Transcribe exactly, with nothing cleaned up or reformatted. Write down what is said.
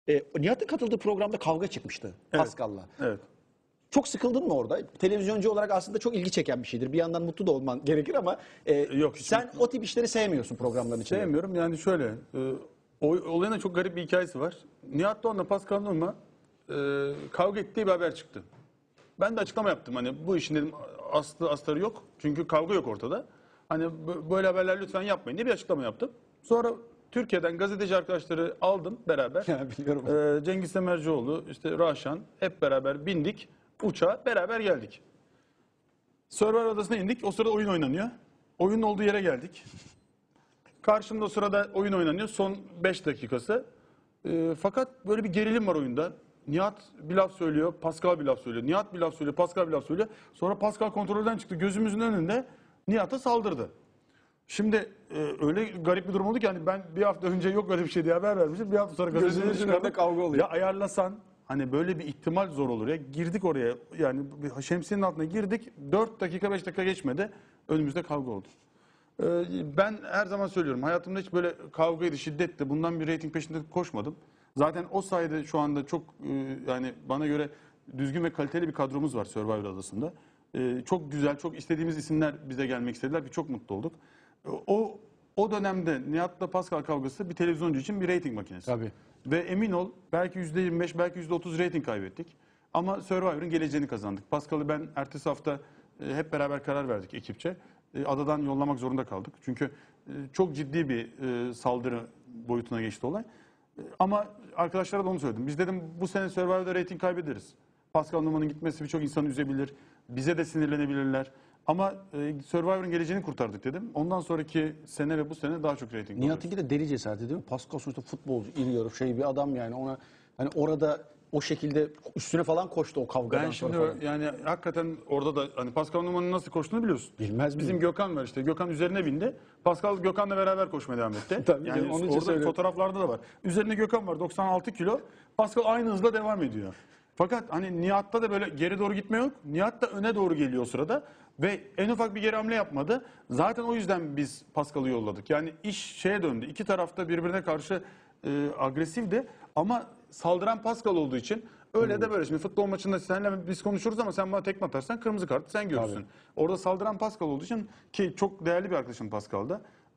E, Nihat'ın katıldığı programda kavga çıkmıştı Evet. Pascal'la. Evet. Çok sıkıldın mı orada? Televizyoncu olarak aslında çok ilgi çeken bir şeydir. Bir yandan mutlu da olman gerekir ama e, Yok, hiç sen mutlu- o tip işleri sevmiyorsun programların içinde. Sevmiyorum. Yani şöyle, e, o, olayın da çok garip bir hikayesi var. Nihat Doğan'la Pascal Numa e, kavga ettiği bir haber çıktı. Ben de açıklama yaptım. Hani bu işin dedim aslı astarı yok. Çünkü kavga yok ortada. Hani bö- böyle haberler lütfen yapmayın diye bir açıklama yaptım. Sonra Türkiye'den gazeteci arkadaşları aldım beraber. Ya, biliyorum. E, Cengiz Semercioğlu, işte Raşan hep beraber bindik. Uçağa beraber geldik. Survivor adasına indik. O sırada oyun oynanıyor. Oyunun olduğu yere geldik. Karşımda o sırada oyun oynanıyor. Son beş dakikası. Ee, fakat böyle bir gerilim var oyunda. Nihat bir laf söylüyor, Pascal bir laf söylüyor. Nihat bir laf söylüyor, Pascal bir laf söylüyor. Sonra Pascal kontrolden çıktı. Gözümüzün önünde Nihat'a saldırdı. Şimdi e, öyle garip bir durum oldu ki hani ben bir hafta önce yok öyle bir şey diye haber vermiştim. Bir hafta sonra gazetecileri Gözümüzün çıkardım. önünde kavga oluyor. Ya ayarlasan hani böyle bir ihtimal zor olur ya. Girdik oraya yani bir şemsiyenin altına girdik. dört dakika beş dakika geçmedi. Önümüzde kavga oldu. Ee, Ben her zaman söylüyorum hayatımda hiç böyle kavgaydı, şiddetti. Bundan bir reyting peşinde koşmadım. Zaten o sayede şu anda çok e, yani bana göre düzgün ve kaliteli bir kadromuz var Survivor adasında. Ee, Çok güzel, çok istediğimiz isimler bize gelmek istediler ki çok mutlu olduk. Ee, O o dönemde Nihat'la Pascal kavgası bir televizyoncu için bir reyting makinesi. Tabii. Ve emin ol belki yüzde yirmi beş belki yüzde otuz reyting kaybettik. Ama Survivor'ın geleceğini kazandık. Pascal'ı ben ertesi hafta e, hep beraber karar verdik ekipçe. E, Adadan yollamak zorunda kaldık. Çünkü e, çok ciddi bir e, saldırı boyutuna geçti olay. E, Ama arkadaşlara da onu söyledim. Biz dedim bu sene Survivor'da reyting kaybederiz. Pascal Numa'nın gitmesi birçok insanı üzebilir. Bize de sinirlenebilirler. Ama e, Survivor'ın geleceğini kurtardık dedim. Ondan sonraki sene ve bu sene daha çok reyting alıyoruz. Nihat'ınki de deli cesareti değil mi? Pascal sonuçta futbolcu, iri yarı şey bir adam yani ona hani orada o şekilde üstüne falan koştu o kavgadan Ben şimdi sonra falan. yani hakikaten orada da hani Pascal Numa'nın nasıl koştuğunu biliyorsun. Bilmez miyim? Bizim Gökhan var işte. Gökhan üzerine bindi. Pascal Gökhan'la beraber koşmaya devam etti. Tabii yani canım, onun için orada söylüyorum. fotoğraflarda da var. Üzerinde Gökhan var doksan altı kilo. Pascal aynı hızla devam ediyor. Fakat hani Nihat'ta da böyle geri doğru gitme yok. Nihat da öne doğru geliyor o sırada. Ve en ufak bir geri hamle yapmadı. Zaten o yüzden biz Pascal'ı yolladık. Yani iş şeye döndü. İki tarafta birbirine karşı e, agresifti. Ama saldıran Pascal olduğu için öyle de böyle. Şimdi futbol maçında seninle biz konuşuruz ama sen bana tekme atarsan kırmızı kart sen görürsün. Tabii. Orada saldıran Pascal olduğu için ki çok değerli bir arkadaşım Pascal'da.